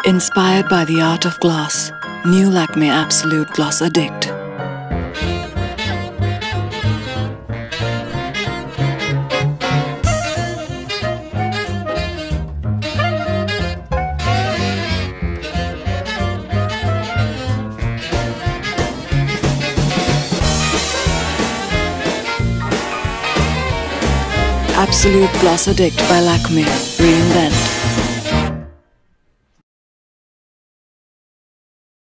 Inspired by the art of gloss, new Lakme Absolute Gloss Addict. Absolute Gloss Addict by Lakme. Reinvent.